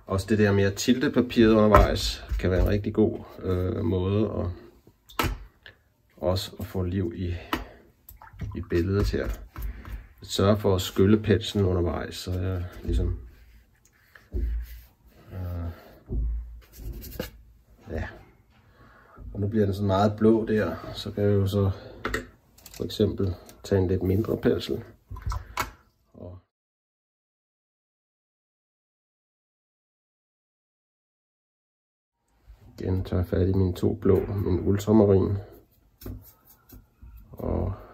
Også det der med at tilte papiret undervejs kan være en rigtig god måde at også at få liv i billedet her. Sørg for at skylle penslen undervejs, så jeg ligesom ja. Og nu bliver den så meget blå der, så kan jeg jo så for eksempel tage en lidt mindre pensel. Og igen tager jeg fat i mine to blå, min ultramarin. Og